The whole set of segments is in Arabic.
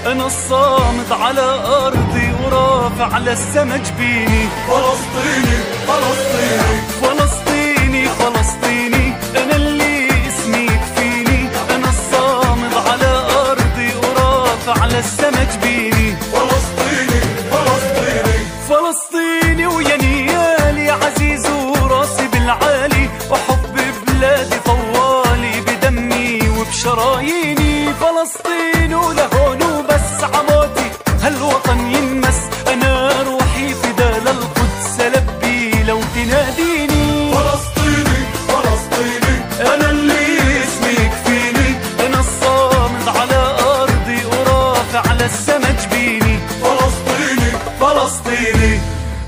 أنا الصامد على أرضي ورافع للسما جبيني. فلسطيني فلسطيني فلسطيني فلسطيني أنا اللي اسمي يكفيني. أنا الصامد على أرضي ورافع للسما جبيني. فلسطيني فلسطيني فلسطيني ويا نيالي عزيز وراسي بالعالي، وحب بلادي طوالي بدمي وبشراييني. فلسطين ولهون وبس عموتي هالوطن ينمس، أنا روحي فدا للقدس لبي لو تناديني. فلسطيني فلسطيني أنا اللي اسمي يكفيني. أنا الصامد على أرضي ورافع للسما جبيني. فلسطيني فلسطيني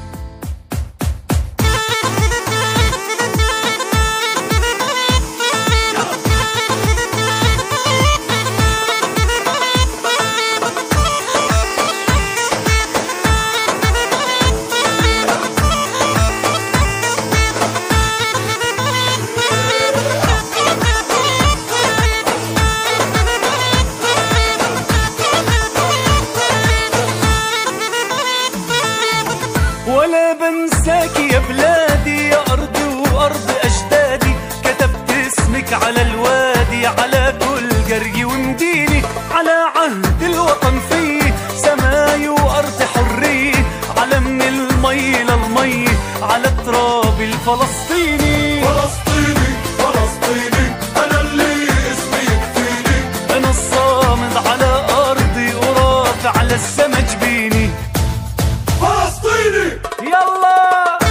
ولا بنساك يا بلادي يا أرضي وأرض أجدادي. كتبت اسمك على الوادي على كل قرية ومديني. على عهد الوطن فيه سماي وأرض حرية، على من المي للمي على التراب الفلسطيني. فلسطيني فلسطيني أنا اللي اسمي يكفيني. أنا الصامد على أرضي ورافع للسما جبيني. فلسطيني يلا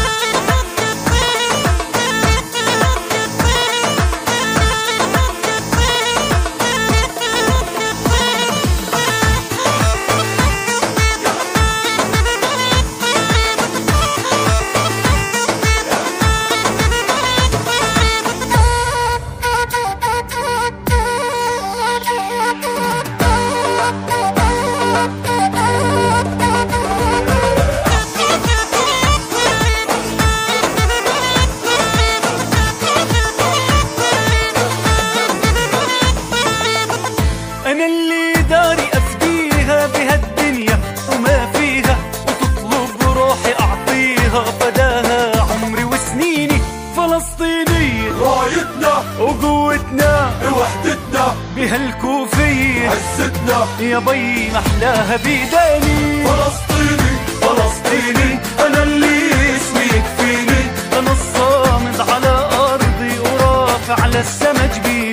أنا اللي داري أفديها بهالدنيا وما فيها، وتطلب روحي أعطيها فداها عمري وسنيني. فلسطينية رايتنا وقوتنا بوحدتنا بهالكوفية عزتنا يا بي محلاها بيداني. فلسطيني فلسطيني أنا اللي اسمي يكفيني. أنا الصامد على أرضي ورافع للسما جبيني.